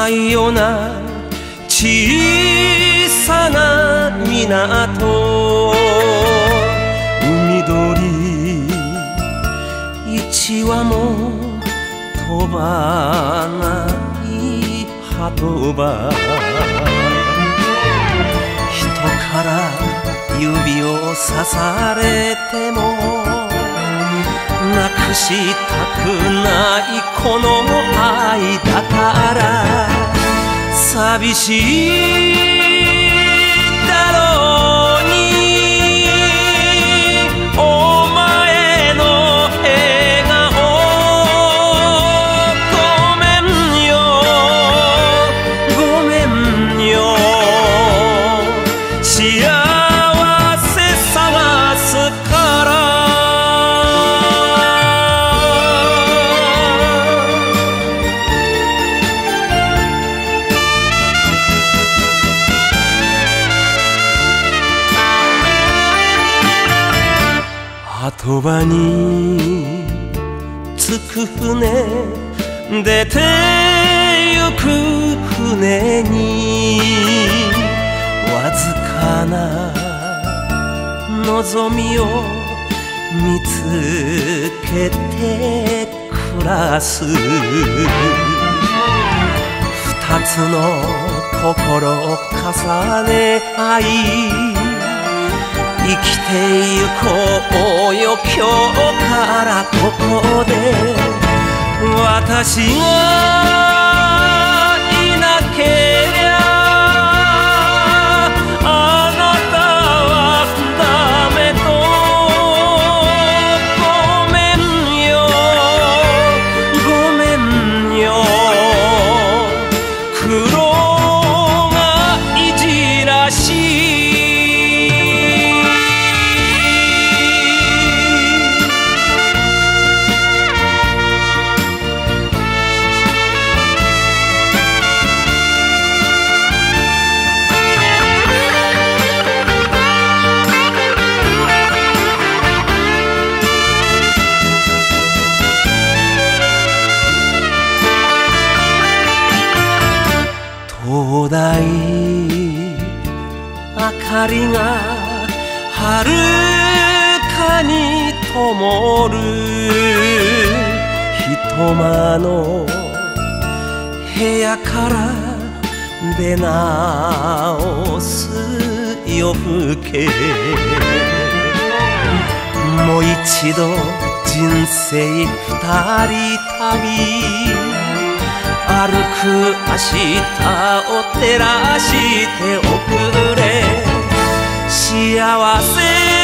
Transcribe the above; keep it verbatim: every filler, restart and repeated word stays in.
ないような小さな港、海鳥一羽も飛ばない鳩場、人から指をさされてもなくしたくないこの愛だから寂しいだろうに、お前の笑顔ごめんよごめんよ、幸せ探すから鳩場に着く船、出てゆく船にわずかな望みを見つけて暮らす、二つの心を重ね合い生きてゆこうよ今日からここで、私がいなけりゃあなたはダメと、ごめんよごめんよ、苦労がいじらしい灯台明かりがはるかに灯る、一間の部屋から出直す夜更け、もう一度人生二人旅、歩く明日を照らしておくれ、幸せ